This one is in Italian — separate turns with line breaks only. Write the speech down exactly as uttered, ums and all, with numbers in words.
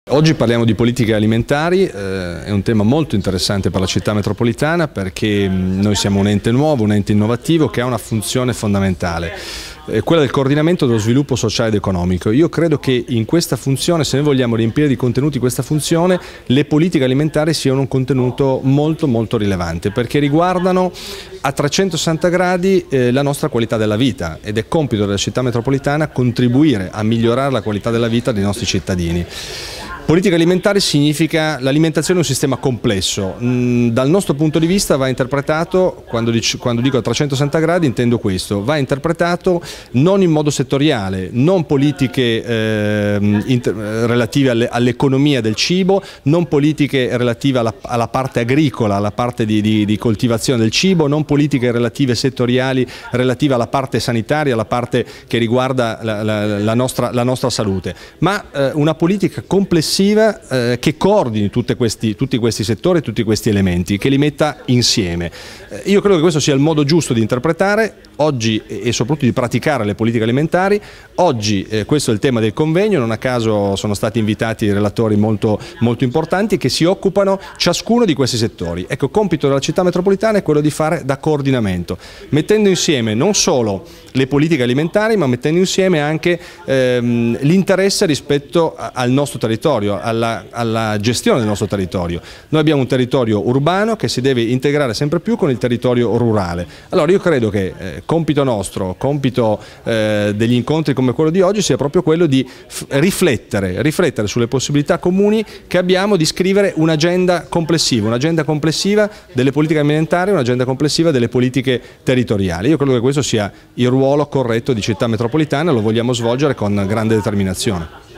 Oggi parliamo di politiche alimentari, eh, è un tema molto interessante per la città metropolitana perché noi siamo un ente nuovo, un ente innovativo che ha una funzione fondamentale, eh, quella del coordinamento dello sviluppo sociale ed economico. Io credo che in questa funzione, se noi vogliamo riempire di contenuti questa funzione, le politiche alimentari siano un contenuto molto molto rilevante perché riguardano a trecentosessanta gradi eh, la nostra qualità della vita ed è compito della città metropolitana contribuire a migliorare la qualità della vita dei nostri cittadini. Politica alimentare significa l'alimentazione è un sistema complesso, mm, dal nostro punto di vista va interpretato, quando, dic quando dico a trecentosessanta gradi intendo questo, va interpretato non in modo settoriale, non politiche eh, relative all'economia all del cibo, non politiche relative alla, alla parte agricola, alla parte di, di, di coltivazione del cibo, non politiche relative settoriali relative alla parte sanitaria, alla parte che riguarda la, la, la, nostra, la nostra salute, ma eh, una politica complessiva Eh, che coordini tutti questi, tutti questi settori, tutti questi elementi, che li metta insieme. Eh, io credo che questo sia il modo giusto di interpretare oggi e soprattutto di praticare le politiche alimentari. Oggi eh, questo è il tema del convegno, non a caso sono stati invitati relatori molto, molto importanti che si occupano ciascuno di questi settori. Ecco, il compito della città metropolitana è quello di fare da coordinamento, mettendo insieme non solo le politiche alimentari ma mettendo insieme anche ehm, l'interesse rispetto a, al nostro territorio, Alla, alla gestione del nostro territorio. Noi abbiamo un territorio urbano che si deve integrare sempre più con il territorio rurale. Allora io credo che eh, compito nostro, compito eh, degli incontri come quello di oggi sia proprio quello di riflettere, riflettere sulle possibilità comuni che abbiamo di scrivere un'agenda complessiva, un'agenda complessiva delle politiche alimentari, un'agenda complessiva delle politiche territoriali. Io credo che questo sia il ruolo corretto di città metropolitana, lo vogliamo svolgere con grande determinazione.